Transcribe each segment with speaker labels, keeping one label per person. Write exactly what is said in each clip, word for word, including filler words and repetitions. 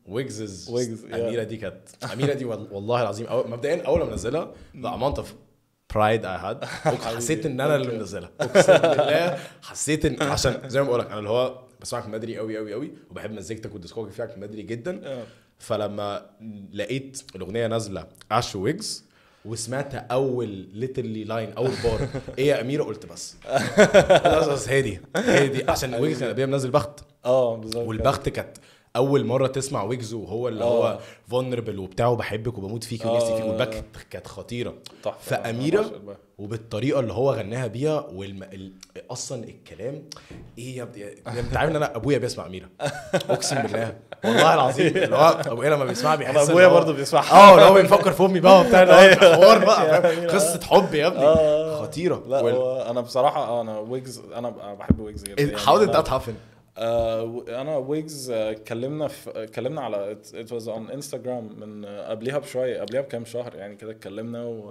Speaker 1: ويجز
Speaker 2: ويجز،
Speaker 1: اميره دي كانت اميره دي وال- والله العظيم أول مبدئيا اول ما نزلها the amount of pride I had حسيت ان انا اللي منزلها اقسم بالله. حسيت ان عشان زي ما بقول لك انا اللي هو بسمعك من بدري قوي قوي قوي وبحب مزيكتك والديسكوجرافي بتاعك من بدري جدا. فلما لقيت الاغنيه نازله عش ويجز وسمعت اول ليترلي لاين اول بار ايه يا اميره قلت بس خلاص هي دي هي دي عشان ويجز كان قبلها منزل بخت.
Speaker 2: اه بالظبط.
Speaker 1: والبخت كانت اول مره تسمع ويجز وهو اللي
Speaker 2: آه.
Speaker 1: هو فولنربل وبتاعه بحبك وبموت فيك ونفسي فيك والبخت كانت خطيره.
Speaker 2: تحفة.
Speaker 1: فاميره وبالطريقه اللي هو غناها بيها والم... ال... اصلا الكلام ايه يا ابني انت عارف ان انا ابويا بيسمع اميره اقسم بالله والله العظيم اللي هو ابويا لما بيسمع بيحس
Speaker 2: انا ابويا برضه بيسمعها.
Speaker 1: اه لو بيفكر في امي بقى وبتاع الحوار بقى فاهم؟ قصه حب يا ابني خطيره.
Speaker 2: لا
Speaker 1: وال...
Speaker 2: هو انا بصراحه انا ويجز انا بحب ويجز جدا يعني.
Speaker 1: how did that happen؟
Speaker 2: آه انا ويجز اتكلمنا في اتكلمنا على it was on Instagram من قبلها بشويه قبلها بكام شهر يعني كده اتكلمنا و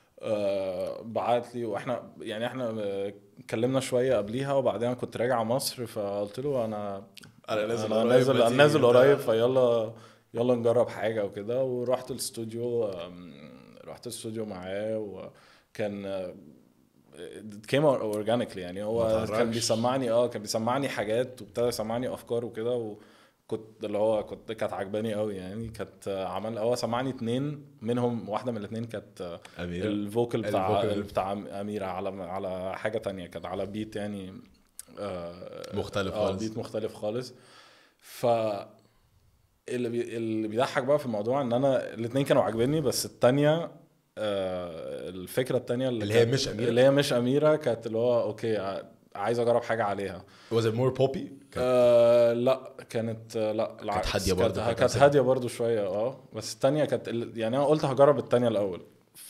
Speaker 2: آه بعت لي واحنا يعني احنا اتكلمنا شويه قبليها وبعدين كنت راجع مصر فقلت له انا
Speaker 1: انا نازل
Speaker 2: انا نازل انا نازل قريب فيلا يلا نجرب حاجه وكده. ورحت الاستوديو رحت الاستوديو معاه وكان came organically يعني هو كان بيسمعني اه كان بيسمعني حاجات وابتدى يسمعني افكار وكده وكنت اللي هو كنت كانت عجباني قوي يعني. كانت عمل هو سمعني اتنين منهم واحده من الاثنين كانت الفوكال بتاع بتاع اميره على على حاجه تانية كانت على بيت يعني آه
Speaker 1: مختلف
Speaker 2: آه
Speaker 1: خالص
Speaker 2: بيت مختلف خالص. ف اللي بي... اللي بيضحك بقى في الموضوع ان انا الاثنين كانوا عاجبني بس التانية آه الفكره الثانيه اللي,
Speaker 1: اللي هي مش اميره
Speaker 2: اللي هي مش اميره كانت اللي هو اوكي عايز اجرب حاجه عليها.
Speaker 1: was it more poppy؟
Speaker 2: آه لا كانت لا
Speaker 1: كانت هاديه برضه
Speaker 2: كانت هاديه برضه شويه اه بس الثانيه كانت يعني انا قلت هجرب الثانيه الاول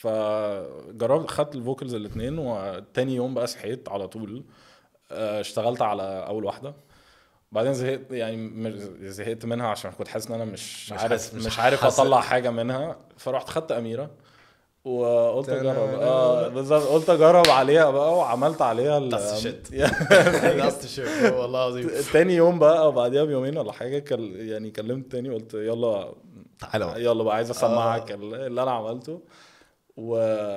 Speaker 2: فجربت خدت الفوكلز الاثنين وتاني يوم بقى صحيت على طول آه اشتغلت على اول واحده بعدين زهقت يعني زهقت منها عشان كنت حاسس ان انا مش, مش عارف مش, مش عارف اطلع حاجه منها فرحت خدت اميره وقلت اجرب اه بالظبط قلت اجرب عليها بقى وعملت عليها
Speaker 1: ال شيت لاست شيت والله العظيم.
Speaker 2: تاني يوم بقى وبعديها بيومين ولا حاجه كل يعني كلمت تاني قلت يلا
Speaker 1: تعالى
Speaker 2: يلا بقى عايز اسمعك اللي انا عملته و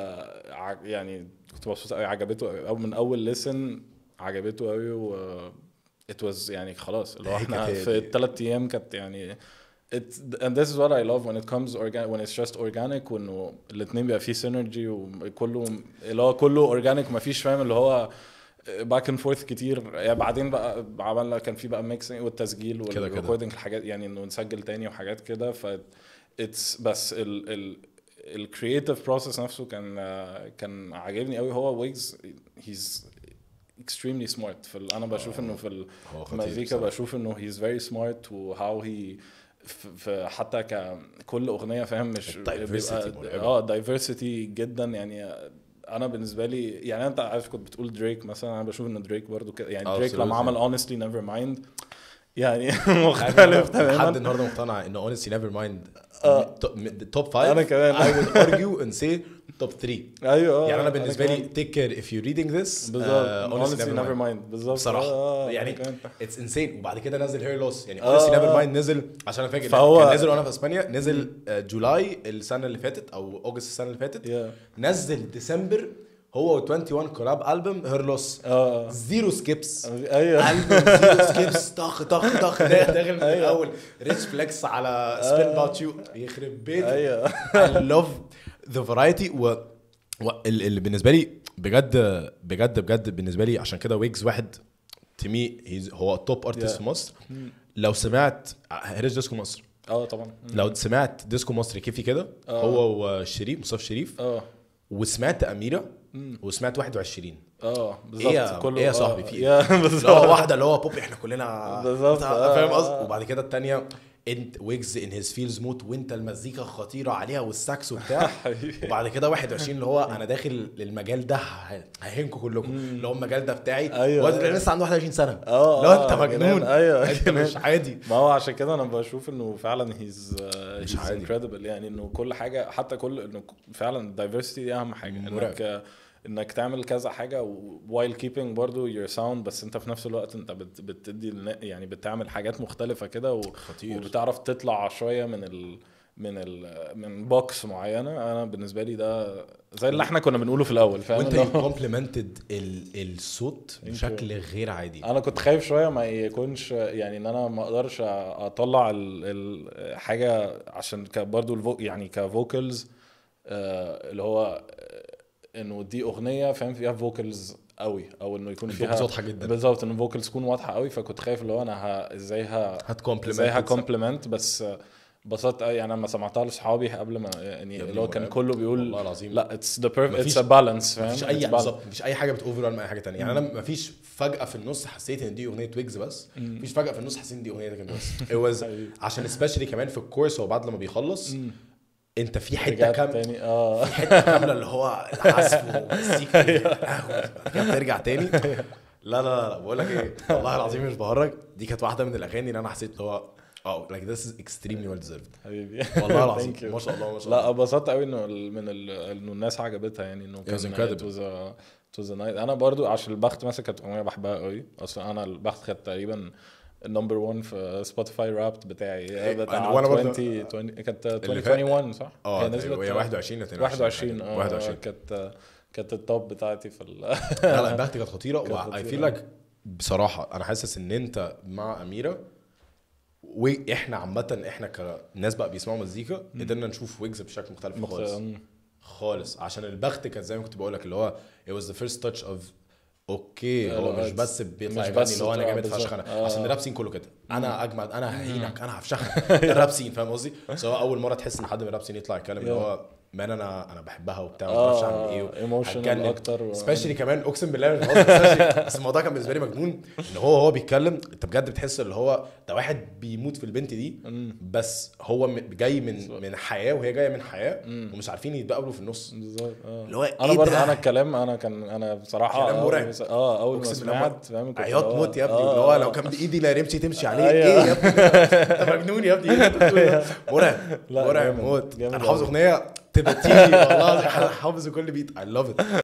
Speaker 2: يعني كنت مبسوط قوي عجبته او من اول ليسن عجبته قوي و it was يعني خلاص اللي هو احنا في الثلاث ايام كانت يعني It's, and this is what I love when it comes organic when it's just organic وانه الاثنين بيبقى فيه synergy وكله اللي هو كله organic ما فيش فاهم اللي هو back and forth كتير يعني. بعدين بقى عملنا كان في بقى mixing والتسجيل والrecording الحاجات يعني انه نسجل تاني وحاجات كده ف it's بس ال ال ال creative process نفسه كان كان عاجبني قوي. هو ويجز he's extremely smart في انا بشوف انه في المزيكا بشوف انه he's very smart و how he في حتى ككل اغنيه فاهم مش اه diversity جدا يعني. انا بالنسبه لي يعني انت عارف كنت بتقول دريك مثلا انا بشوف ان دريك برضو كده يعني دريك لما عمل honestly never mind يعني مختلف تماما.
Speaker 1: حد النهارده مقتنع ان honestly never mind توب فايف
Speaker 2: انا كمان
Speaker 1: I would argue and say توب ثري.
Speaker 2: ايوه
Speaker 1: يعني انا بالنسبه لي take care if you're reading this
Speaker 2: بالظبط uh, honestly never, never mind بالظبط
Speaker 1: بصراحه
Speaker 2: آه
Speaker 1: يعني it's insane. وبعد كده نزل هير لوس يعني honestly never
Speaker 2: آه
Speaker 1: mind نزل عشان انا فاكر
Speaker 2: فهو
Speaker 1: كان نزل وانا في اسبانيا نزل جولاي السنه اللي فاتت او اوغست السنه اللي فاتت
Speaker 2: yeah.
Speaker 1: نزل ديسمبر هو واحد وعشرين كولاب ألبوم هير لوس
Speaker 2: اه
Speaker 1: زيرو سكيبس
Speaker 2: ايوه
Speaker 1: ألبوم زيرو سكيبس طخ طخ طخ داخل من الاول ريتش فليكس على سبين اباوت يو يخرب بيت.
Speaker 2: ايوه
Speaker 1: I love the variety و اللي بالنسبه لي بجد بجد بجد بالنسبه لي عشان كده ويجز واحد تيمي هو التوب ارتست في مصر. لو سمعت هيرج ديسكو مصر
Speaker 2: اه طبعا
Speaker 1: لو سمعت ديسكو مصري كيفي كده هو وشريف مصطفى شريف
Speaker 2: اه
Speaker 1: وسمعت اميره وسمعت واحد وعشرين
Speaker 2: اه بالظبط
Speaker 1: كله ايه يا صاحبي في
Speaker 2: ايه
Speaker 1: اللي هو واحده اللي هو بوب احنا كلنا
Speaker 2: بالظبط
Speaker 1: فاهم قصدي. وبعد كده الثانيه انت ويجز ان هيز فيلز موت وانت المزيكا خطيره عليها والساكس وبتاع. وبعد كده واحد وعشرين اللي هو انا داخل للمجال ده ههنكم كلكم اللي هو المجال ده بتاعي.
Speaker 2: أيوة
Speaker 1: واد لسه عنده واحد وعشرين سنه
Speaker 2: اه
Speaker 1: لو انت مجنون
Speaker 2: ايوه
Speaker 1: انت مش عادي.
Speaker 2: ما هو عشان كده انا بشوف انه فعلا هيز
Speaker 1: مش عادي
Speaker 2: incredible يعني انه كل حاجه حتى كل انه فعلا diversity دي اهم حاجه انك انك تعمل كذا حاجه while keeping برضو your sound، بس انت في نفس الوقت انت بت بتدي الن- يعني بتعمل حاجات مختلفه كده و-
Speaker 1: خطير.
Speaker 2: وبتعرف تطلع شويه من ال من ال من بوكس معينه. انا بالنسبه لي ده زي اللي احنا كنا بنقوله في الاول، فاهم؟
Speaker 1: وانت
Speaker 2: اللي هو-
Speaker 1: كومبلمنتد الصوت بشكل غير عادي.
Speaker 2: انا كنت خايف شويه ما يكونش يعني ان انا ما اقدرش اطلع الحاجه عشان ك- برضو الفو يعني كفوكلز اللي هو آه، انه دي اغنيه فاهم فيها فوكلز قوي، او انه يكون
Speaker 1: الفوكلز
Speaker 2: فيها
Speaker 1: واضحة جدا.
Speaker 2: بالظبط ان الفوكلز تكون واضحه قوي. فكنت خايف اللي هو انا ه- ازاي ه-
Speaker 1: هتكومبلمنت
Speaker 2: ازاي هكومبلمنت. بس بسطت يعني لما سمعتها لاصحابي قبل ما يعني
Speaker 1: ابني
Speaker 2: اللي هو كان
Speaker 1: مرعب.
Speaker 2: كله بيقول
Speaker 1: والله العظيم.
Speaker 2: لا اتس ذا بيرفكت
Speaker 1: مفيش-
Speaker 2: اتس ا بالانس، فاهم؟
Speaker 1: مفيش اي
Speaker 2: It's balance.
Speaker 1: بالظبط مفيش اي حاجه بتوفر ولا اي حاجه تانية. يعني انا مفيش فجاه في النص حسيت ان دي اغنيه ويجز بس، مفيش فجاه في النص حسيت ان دي اغنيه كان بس. it was عشان سبيشالي كمان في الكورس وبعد لما بيخلص انت في حته
Speaker 2: رجعت
Speaker 1: كام
Speaker 2: تاني اه
Speaker 1: في حته كامله اللي هو العزف والمزيكا كده بترجع تاني. لا لا لا بقول لك ايه والله العظيم مش بهرج، دي كانت واحده من الاغاني اللي انا حسيت اللي هو اه like this is extremely well deserved
Speaker 2: حبيبي
Speaker 1: والله العظيم.
Speaker 2: Thank you.
Speaker 1: ما شاء الله ما شاء
Speaker 2: لا
Speaker 1: الله.
Speaker 2: اتبسطت قوي انه ال- من ال... انه الناس عجبتها يعني انه
Speaker 1: was incredible.
Speaker 2: كان it was a it was a night. انا برضو عشان البخت مثلا كانت اغنيه بحبها قوي اصلا. انا البخت كانت تقريبا النمبر واحد في سبوتيفاي رابت بتاعي بتاع
Speaker 1: وأنا برضو-
Speaker 2: عشرين عشرين كانت
Speaker 1: اللي
Speaker 2: ألفين وواحد وعشرين صح؟
Speaker 1: اه
Speaker 2: هي نزلت
Speaker 1: هي واحد وعشرين
Speaker 2: واحد وعشرين اه
Speaker 1: واحد وعشرين.
Speaker 2: كانت كانت التوب بتاعتي في ال...
Speaker 1: لا لا البخت كانت خطيره.
Speaker 2: كانت
Speaker 1: واي
Speaker 2: خطيرة.
Speaker 1: فيل لايك بصراحه انا حاسس ان انت مع اميره واحنا عامه احنا كناس بقى بيسمعوا مزيكا قدرنا نشوف ويجز بشكل مختلف خالص خالص. عشان البخت كانت زي ما كنت بقول لك اللي هو it was the first touch of اوكي
Speaker 2: لا،
Speaker 1: هو
Speaker 2: لا،
Speaker 1: مش بس بيطلع
Speaker 2: مش
Speaker 1: يغني
Speaker 2: بس
Speaker 1: اللي هو انا
Speaker 2: آه،
Speaker 1: جامد
Speaker 2: بالظبط.
Speaker 1: فشخ انا
Speaker 2: آه.
Speaker 1: عشان الراب سين كله كده انا اجمد انا ههينك انا هفشخك ده الراب سين فاهم قصدي. سواء اول مره تحس ان حد من الراب سين يطلع يتكلم اللي هو مان انا انا بحبها وبتاع ما اعرفش اعمل ايه
Speaker 2: ايموشنال اكتر و...
Speaker 1: سبيشالي كمان اقسم بالله مش بهزر especially- بس الموضوع كان بالنسبه لي مجنون ان هو هو بيتكلم انت بجد بتحس اللي هو ده واحد بيموت في البنت دي بس هو م- جاي من من حياه وهي جايه من حياه ومش عارفين يتقابلوا في النص
Speaker 2: بالظبط اه
Speaker 1: اللي هو
Speaker 2: انا
Speaker 1: إيه
Speaker 2: برضه
Speaker 1: ده؟
Speaker 2: انا الكلام انا كان انا بصراحه
Speaker 1: كلام
Speaker 2: آه،
Speaker 1: مرعب.
Speaker 2: بس- اه اول ما
Speaker 1: أقسم بالله
Speaker 2: سمعت فاهم كنت
Speaker 1: عياط
Speaker 2: اللي هو-
Speaker 1: موت يا ابني
Speaker 2: آه،
Speaker 1: اللي هو
Speaker 2: آه.
Speaker 1: لو كان بايدي لا رمشي تمشي عليه
Speaker 2: أيوة.
Speaker 1: ايه يا ابني انت مجنون يا ابني ايه اللي انت بتقوله ده؟ مرعب
Speaker 2: لا،
Speaker 1: مرعب
Speaker 2: جامد،
Speaker 1: موت.
Speaker 2: جامد
Speaker 1: انا حافظ
Speaker 2: أوي.
Speaker 1: اغنيه تبقى تيجي والله انا حافظ كل بيت I love it.